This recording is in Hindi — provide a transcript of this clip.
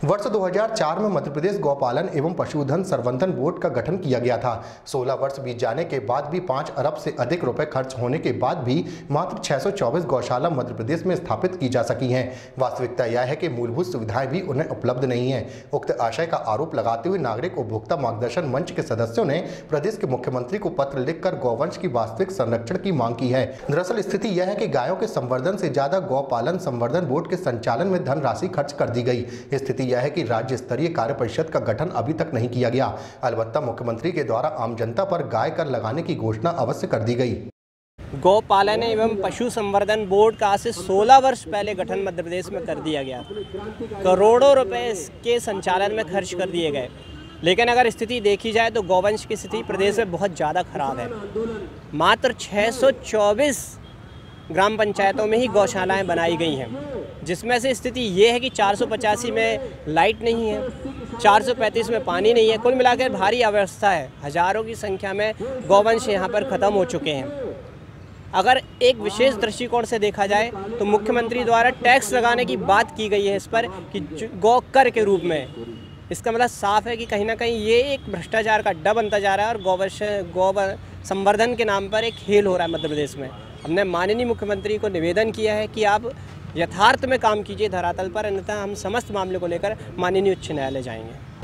वर्ष 2004 में मध्य प्रदेश गौपालन एवं पशुधन संवर्धन बोर्ड का गठन किया गया था। 16 वर्ष बीत जाने के बाद भी 5 अरब से अधिक रुपए खर्च होने के बाद भी मात्र 624 गौशाला मध्य प्रदेश में स्थापित की जा सकी हैं। वास्तविकता यह है कि मूलभूत सुविधाएं भी उन्हें उपलब्ध नहीं हैं। उक्त आशय का आरोप लगाते हुए नागरिक उपभोक्ता मार्गदर्शन मंच के सदस्यों ने प्रदेश के मुख्यमंत्री को पत्र लिखकर गौवंश की वास्तविक संरक्षण की मांग की है। दरअसल स्थिति यह है कि गायों के संवर्धन से ज्यादा गौपालन संवर्धन बोर्ड के संचालन में धनराशि खर्च कर दी गई। स्थिति यह है कि राज्य स्तरीय कार्य परिषद का गठन अभी तक नहीं किया गया। अलबत्ता मुख्यमंत्री के द्वारा आम जनता पर गाय कर लगाने की घोषणा अवश्य कर दी गई। गौपालन एवं पशु संवर्धन बोर्ड का आज से 16 वर्ष पहले गठन मध्य प्रदेश में कर दिया गया। करोड़ों रुपए इसके संचालन में खर्च कर दिए गए, लेकिन अगर स्थिति देखी जाए तो गौवंश की स्थिति प्रदेश में बहुत ज़्यादा खराब है। मात्र 624 ग्राम पंचायतों में ही गौशालाएं बनाई गई हैं, जिसमें से स्थिति ये है कि 485 में लाइट नहीं है, 435 में पानी नहीं है। कुल मिलाकर भारी अव्यवस्था है। हज़ारों की संख्या में गौवंश यहाँ पर ख़त्म हो चुके हैं। अगर एक विशेष दृष्टिकोण से देखा जाए तो मुख्यमंत्री द्वारा टैक्स लगाने की बात की गई है इस पर कि गौ कर के रूप में। इसका मतलब साफ है कि कहीं ना कहीं ये एक भ्रष्टाचार का अड्डा बनता जा रहा है और गौ संवर्धन के नाम पर एक खेल हो रहा है मध्य प्रदेश में। हमने माननीय मुख्यमंत्री को निवेदन किया है कि आप यथार्थ में काम कीजिए धरातल पर, अन्यथा हम समस्त मामले को लेकर माननीय उच्च न्यायालय जाएंगे।